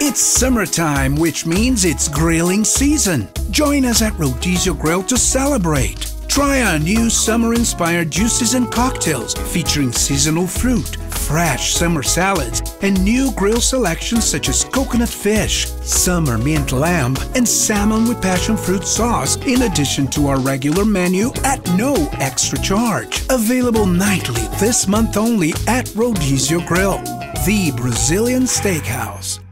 It's summertime, which means it's grilling season. Join us at Rodizio Grill to celebrate. Try our new summer-inspired juices and cocktails featuring seasonal fruit, fresh summer salads, and new grill selections such as coconut fish, summer mint lamb, and salmon with passion fruit sauce, in addition to our regular menu at no extra charge. Available nightly this month only at Rodizio Grill, the Brazilian Steakhouse.